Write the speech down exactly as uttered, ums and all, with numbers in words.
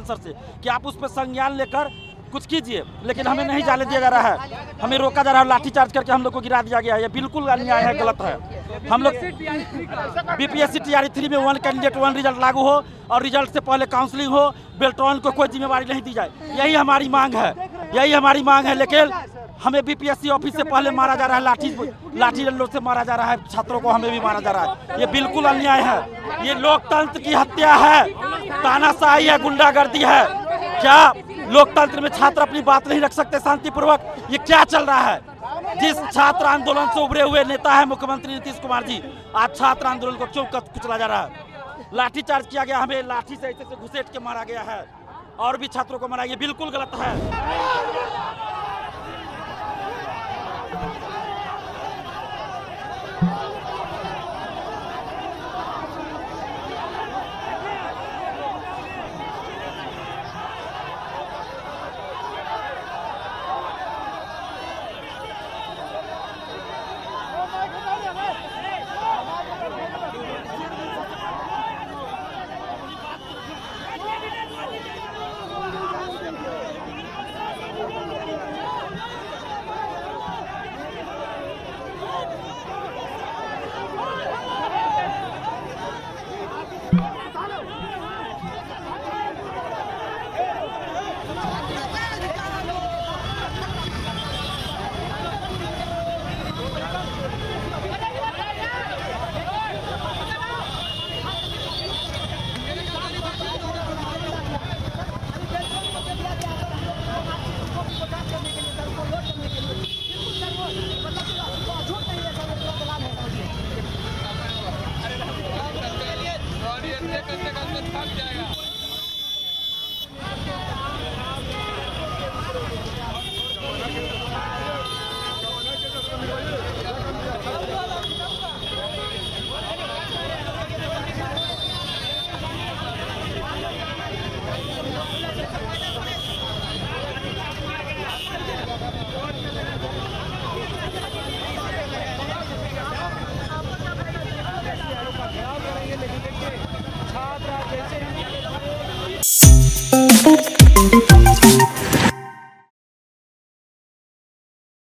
Sir से कि आप उस पर संज्ञान लेकर कुछ कीजिए, लेकिन हमें नहीं जाने दिया जा रहा है, हमें रोका जा रहा है, लाठीचार्ज करके हम लोग को गिरा दिया गया है। ये बिल्कुल अन्याय है, गलत है। हम लोग बीपीएससी टीआरई थ्री में वन कैंडिडेट वन रिजल्ट लागू हो और रिजल्ट से पहले काउंसलिंग हो, बेल्ट्रॉन को कोई जिम्मेवारी नहीं दी जाए, यही हमारी मांग है, यही हमारी मांग है। लेकिन हमें बीपीएससी ऑफिस से पहले मारा जा रहा है, लाठी लाठी डंडों से मारा जा रहा है, छात्रों को हमें भी मारा जा रहा है। ये बिल्कुल अन्याय है, ये लोकतंत्र की हत्या है, तानाशाही है, गुंडागर्दी है। क्या लोकतंत्र में छात्र अपनी बात नहीं रख सकते शांतिपूर्वक? ये क्या चल रहा है? जिस छात्र आंदोलन से उभरे हुए नेता है मुख्यमंत्री नीतीश कुमार जी, आज छात्र आंदोलन को क्यों कुचला जा रहा है? लाठीचार्ज किया गया, हमें लाठी से ऐसे घुसेट के मारा गया है और भी छात्रों को मारा, ये बिल्कुल गलत है।